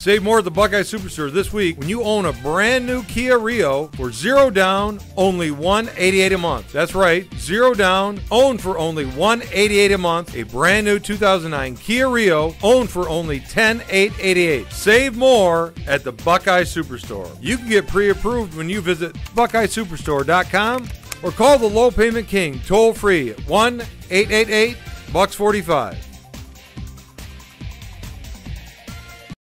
Save more at the Buckeye Superstore this week when you own a brand new Kia Rio for 0 down, only $188 a month. That's right, 0 down, owned for only $188 a month. A brand new 2009 Kia Rio, owned for only $10,888. Save more at the Buckeye Superstore. You can get pre-approved when you visit BuckeyeSuperstore.com or call the Low Payment King toll free at 1-888-BUCKS45.